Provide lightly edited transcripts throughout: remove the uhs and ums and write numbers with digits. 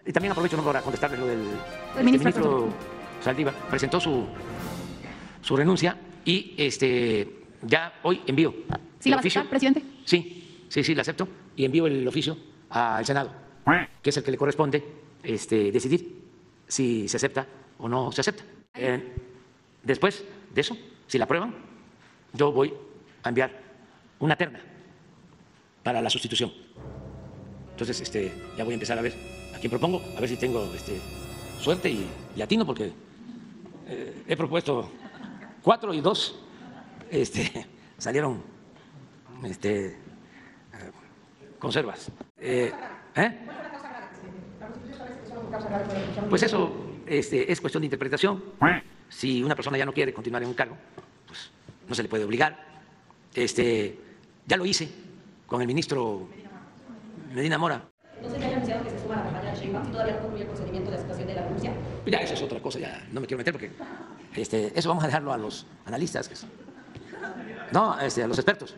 Y también aprovecho, ¿no?, para contestarle lo del El ministro, ministro Saldívar. Presentó su renuncia y ya hoy envío ¿Sí el la va a oficio. aceptar, presidente? Sí, la acepto y envío el oficio al Senado, que es el que le corresponde decidir si se acepta o no se acepta. Después de eso, si la aprueban, yo voy a enviar una terna para la sustitución. Entonces, ya voy a empezar a ver a quién propongo, a ver si tengo suerte y atino, porque he propuesto 4 y 2 salieron conservas. Pues eso es cuestión de interpretación. Si una persona ya no quiere continuar en un cargo, pues no se le puede obligar. Ya lo hice con el ministro Medina Mora. No sé si haya anunciado que se suma a la campaña de Sheinbaum, si todavía no concluye el procedimiento de aceptación de la renuncia. Ya eso es otra cosa, ya no me quiero meter porque eso vamos a dejarlo a los analistas. No, a los expertos.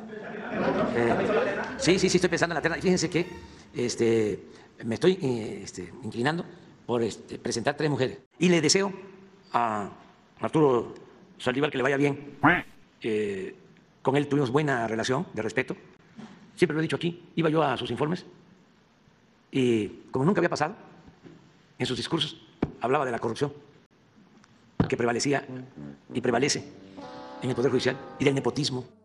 Sí, estoy pensando en la terna. Y fíjense que me estoy inclinando por presentar 3 mujeres. Y le deseo a Arturo Saldívar que le vaya bien. Con él tuvimos buena relación de respeto. Siempre lo he dicho aquí, iba yo a sus informes y como nunca había pasado, en sus discursos hablaba de la corrupción que prevalecía y prevalece en el Poder Judicial y del nepotismo.